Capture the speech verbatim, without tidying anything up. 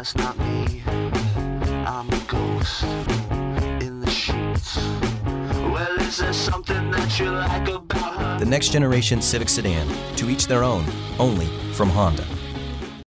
that's not me. I'm a ghost in the sheets. Well, is there something that you like about her? The next generation Civic sedan, to each their own, only from Honda.